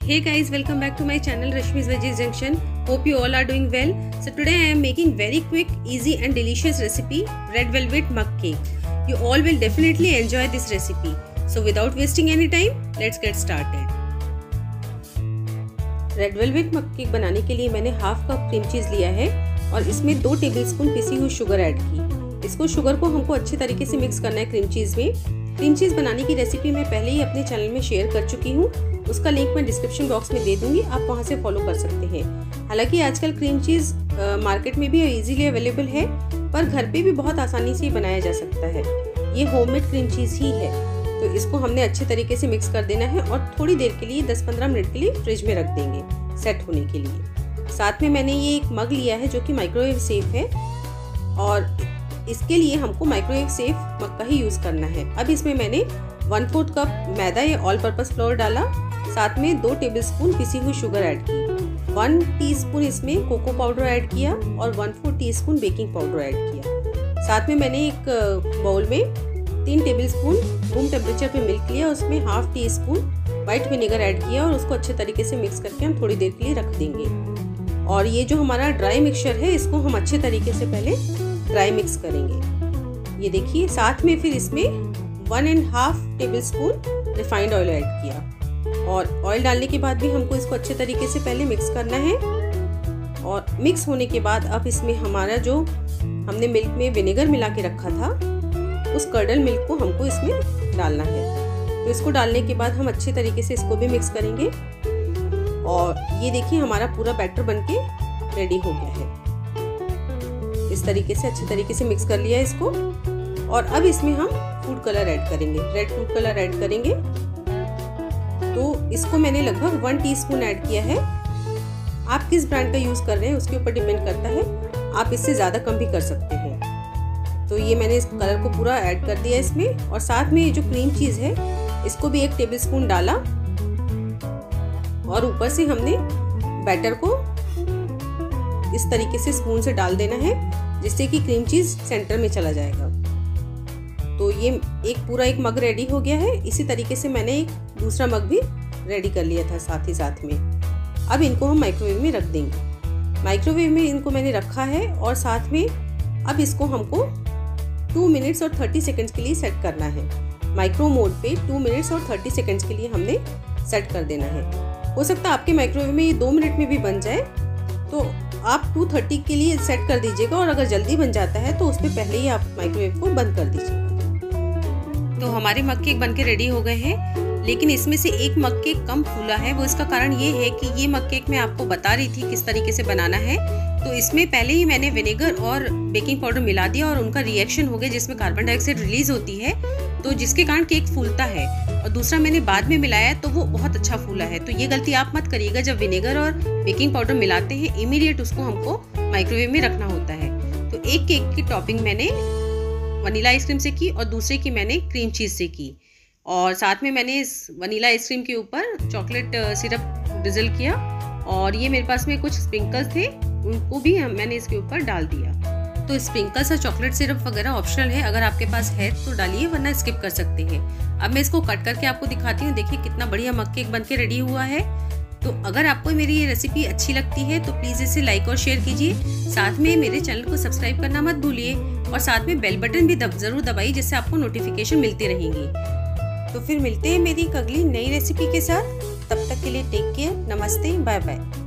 Hey guys, welcome back to my channel Rashmi's Veggies Junction. Hope you all are doing well. So today I am making very quick, easy and delicious recipe red velvet mug cake. You all will definitely enjoy this recipe. So without wasting any time, let's get started. Red velvet mug cake बनाने के लिए मैंने half cup cream cheese लिया है और इसमें 2 tablespoon पिसी हुई शुगर ऐड की। इसको शुगर को हमको अच्छे तरीके से मिक्स करना है क्रीम चीज में। क्रीम चीज बनाने की रेसिपी मैं पहले ही अपने चैनल में शेयर कर चुकी हूँ, उसका लिंक मैं डिस्क्रिप्शन बॉक्स में दे दूंगी, आप वहां से फॉलो कर सकते हैं। हालांकि आजकल क्रीम चीज मार्केट में भी इजीली अवेलेबल है, पर घर पे भी बहुत आसानी से बनाया जा सकता है। ये होममेड क्रीम चीज ही है, तो इसको हमने अच्छे तरीके से मिक्स कर देना है और थोड़ी देर के लिए 10-15 मिनट के लिए फ्रिज में रख देंगे सेट होने के लिए। साथ में मैंने ये एक मग लिया है जो कि माइक्रोवेव सेफ है और इसके लिए हमको माइक्रोवेव सेफ मग का ही यूज करना है। अब इसमें मैंने 1/4 कप मैदा या ऑल पर्पस फ्लोर डाला, साथ में 2 टेबलस्पून पिसी हुई शुगर ऐड की, 1 टीस्पून इसमें कोको पाउडर ऐड किया और 1/4 टीस्पून बेकिंग पाउडर ऐड किया। साथ में मैंने एक बाउल में 3 टेबलस्पून रूम टेम्परेचर पे मिल्क लिया, उसमें ½ टीस्पून व्हाइट विनेगर ऐड किया और उसको अच्छे तरीके से मिक्स करके हम थोड़ी देर के लिए रख देंगे। और ये जो हमारा ड्राई मिक्सचर है इसको हम अच्छे तरीके से पहले ड्राई मिक्स करेंगे। ये देखिए, साथ में फिर इसमें 1½ टेबलस्पून रिफाइंड ऑयल ऐड किया और ऑयल डालने के बाद भी हमको इसको अच्छे तरीके से पहले मिक्स करना है। और मिक्स होने के बाद अब इसमें हमारा जो हमने मिल्क में विनेगर मिला के रखा था उस कर्डल मिल्क को हमको इसमें डालना है। तो इसको डालने के बाद हम अच्छे तरीके से इसको भी मिक्स करेंगे। और ये देखिए, हमारा पूरा बैटर बनके रेडी हो गया है। इस तरीके से अच्छे तरीके से मिक्स कर लिया है इसको। और अब इसमें हम फूड कलर ऐड करेंगे, रेड फूड कलर ऐड करेंगे। तो इसको मैंने लगभग 1 टीस्पून ऐड किया है। आप किस ब्रांड का यूज कर रहे हैं उसके ऊपर डिपेंड करता है, आप इससे ज्यादा कम भी कर सकते हैं। तो ये मैंने इस कलर को पूरा ऐड कर दिया इसमें। और साथ में ये जो क्रीम चीज है इसको भी 1 टेबलस्पून डाला और ऊपर से हमने बैटर को इस तरीके से स्पून से डाल देना है, जिससे कि क्रीम चीज सेंटर में चला जाएगा। तो ये पूरा एक मग रेडी हो गया है। इसी तरीके से मैंने एक दूसरा मग भी रेडी कर लिया था साथ ही साथ में। अब इनको हम माइक्रोवेव में रख देंगे। माइक्रोवेव में इनको मैंने रखा है और साथ में अब इसको हमको 2 मिनट्स और 30 सेकंड्स के लिए सेट करना है। माइक्रो मोड पे 2 मिनट्स और 30 सेकंड्स के लिए हमने सेट कर देना है। हो सकता है आपके माइक्रोवेव में ये 2 मिनट में भी बन जाए, तो आप 230 के लिए सेट कर दीजिएगा। और अगर जल्दी बन जाता है तो उसमें पहले ही आप माइक्रोवेव को बंद कर दीजिएगा। तो हमारे मग केक बनके रेडी हो गए हैं, लेकिन इसमें से एक मग केक कम फूला है। वो इसका कारण ये है कि ये मग केक मैं आपको बता रही थी किस तरीके से बनाना है। तो इसमें पहले ही मैंने विनेगर और बेकिंग पाउडर मिला दिया और उनका रिएक्शन हो गया जिसमें कार्बन डाइऑक्साइड रिलीज होती है, तो जिसके कारण केक फूलता है। और दूसरा मैंने बाद में मिलाया तो वो बहुत अच्छा फूला है। तो ये गलती आप मत करिएगा, जब विनेगर और बेकिंग पाउडर मिलाते हैं इमीडिएट उसको हमको माइक्रोवेव में रखना होता है। तो एक केक की टॉपिंग मैंने वनीला आइसक्रीम से की और दूसरे की मैंने क्रीम चीज से की। और साथ में मैंने इस वनीला आइसक्रीम के ऊपर चॉकलेट सिरप ड्रिजल किया और ये मेरे पास में कुछ स्प्रिंकल्स थे, उनको भी मैंने इसके ऊपर डाल दिया। तो स्प्रिंकल्स और चॉकलेट सिरप वगैरह ऑप्शनल है, अगर आपके पास है तो डालिए, वरना स्किप कर सकते हैं। अब मैं इसको कट करके आपको दिखाती हूँ। देखिए कितना बढ़िया मग केक बनके रेडी हुआ है। तो अगर आपको मेरी ये रेसिपी अच्छी लगती है तो प्लीज़ इसे लाइक और शेयर कीजिए। साथ में मेरे चैनल को सब्सक्राइब करना मत भूलिए और साथ में बेल बटन भी जरूर दबाइए, जिससे आपको नोटिफिकेशन मिलती रहेंगी। तो फिर मिलते हैं मेरी एक अगली नई रेसिपी के साथ। तब तक के लिए टेक केयर, नमस्ते, बाय बाय।